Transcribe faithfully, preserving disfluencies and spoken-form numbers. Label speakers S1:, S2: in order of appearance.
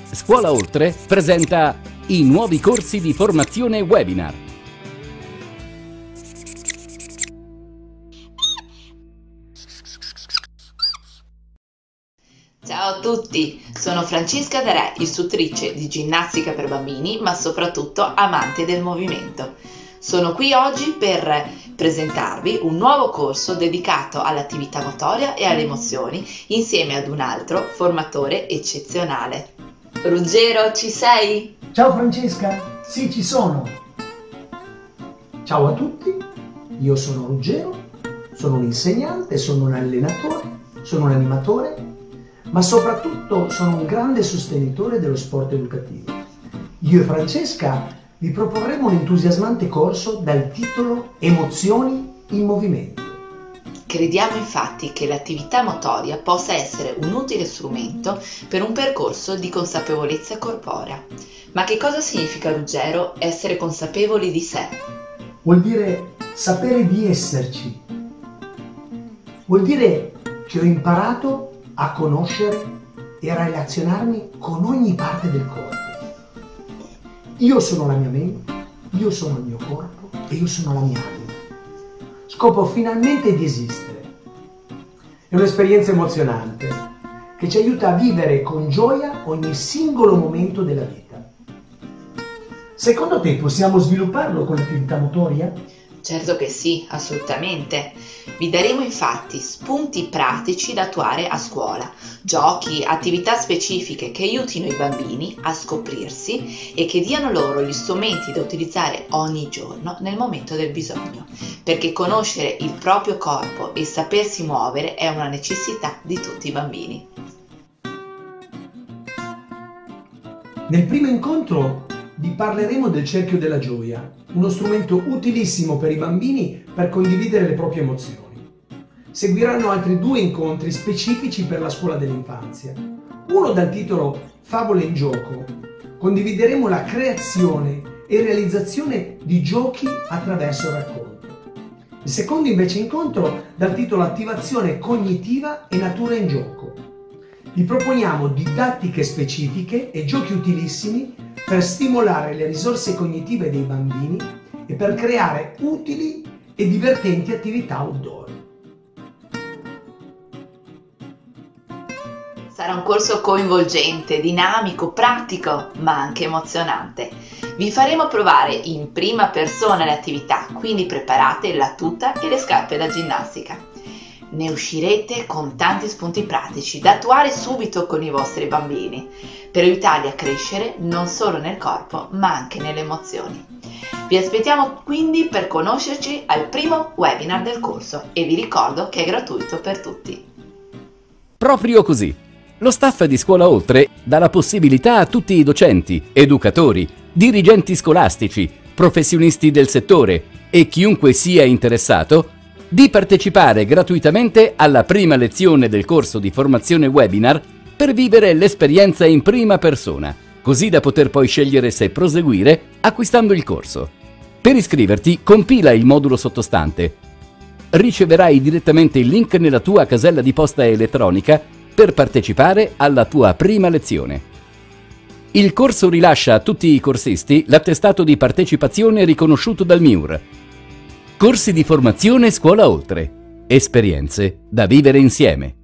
S1: Scuola Oltre presenta i nuovi corsi di formazione webinar.
S2: Ciao a tutti, sono Francesca De Re, istruttrice di ginnastica per bambini, ma soprattutto amante del movimento. Sono qui oggi per presentarvi un nuovo corso dedicato all'attività motoria e alle emozioni, insieme ad un altro formatore eccezionale. Ruggero, ci sei?
S3: Ciao Francesca, sì, ci sono. Ciao a tutti, io sono Ruggero, sono un insegnante, sono un allenatore, sono un animatore, ma soprattutto sono un grande sostenitore dello sport educativo. Io e Francesca vi proporremo un entusiasmante corso dal titolo Emozioni in movimento.
S2: Crediamo infatti che l'attività motoria possa essere un utile strumento per un percorso di consapevolezza corporea. Ma che cosa significa, Ruggero, essere consapevoli di sé?
S3: Vuol dire sapere di esserci. Vuol dire che ho imparato a conoscere e a relazionarmi con ogni parte del corpo. Io sono la mia mente, io sono il mio corpo e io sono la mia anima. Scopro finalmente di esistere. È un'esperienza emozionante che ci aiuta a vivere con gioia ogni singolo momento della vita. Secondo te possiamo svilupparlo con l'attività motoria?
S2: Certo che sì, assolutamente. Vi daremo infatti spunti pratici da attuare a scuola, giochi, attività specifiche che aiutino i bambini a scoprirsi e che diano loro gli strumenti da utilizzare ogni giorno nel momento del bisogno, perché conoscere il proprio corpo e sapersi muovere è una necessità di tutti i bambini.
S3: Nel primo incontro vi parleremo del cerchio della gioia, uno strumento utilissimo per i bambini per condividere le proprie emozioni. Seguiranno altri due incontri specifici per la scuola dell'infanzia. Uno dal titolo Favole in gioco. Condivideremo la creazione e realizzazione di giochi attraverso il racconto. Il secondo invece incontro dal titolo Attivazione cognitiva e natura in gioco. Vi proponiamo didattiche specifiche e giochi utilissimi per stimolare le risorse cognitive dei bambini e per creare utili e divertenti attività outdoor.
S2: Sarà un corso coinvolgente, dinamico, pratico, ma anche emozionante. Vi faremo provare in prima persona le attività, quindi preparate la tuta e le scarpe da ginnastica. Ne uscirete con tanti spunti pratici da attuare subito con i vostri bambini, per aiutarli a crescere non solo nel corpo, ma anche nelle emozioni. Vi aspettiamo quindi per conoscerci al primo webinar del corso e vi ricordo che è gratuito per tutti.
S1: Proprio così. Lo staff di Scuola Oltre dà la possibilità a tutti i docenti, educatori, dirigenti scolastici, professionisti del settore e chiunque sia interessato di partecipare gratuitamente alla prima lezione del corso di formazione webinar per vivere l'esperienza in prima persona, così da poter poi scegliere se proseguire acquistando il corso. Per iscriverti, compila il modulo sottostante. Riceverai direttamente il link nella tua casella di posta elettronica per partecipare alla tua prima lezione. Il corso rilascia a tutti i corsisti l'attestato di partecipazione riconosciuto dal M I U R. Corsi di formazione Scuola Oltre. Esperienze da vivere insieme.